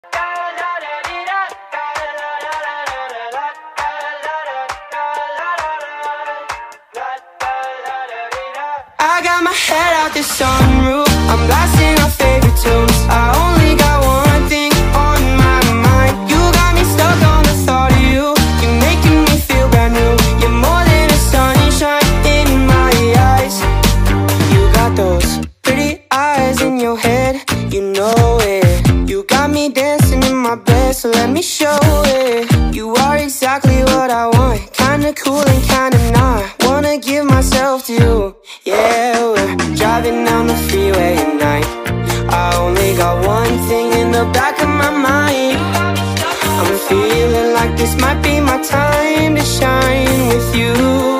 I got my head out the sunroof, I'm blasting our favorite tunes. I only got one thing on my mind. You got me stuck on the thought of you. You're making me feel brand new. You're more than a sunshine in my eyes. You got those pretty eyes in your head, you know it. You got me dancing in my bed, so let me show it. You are exactly what I want, kinda cool and kinda not. Wanna give myself to you. Yeah, we're driving down the freeway at night. I only got one thing in the back of my mind. I'm feeling like this might be my time to shine with you.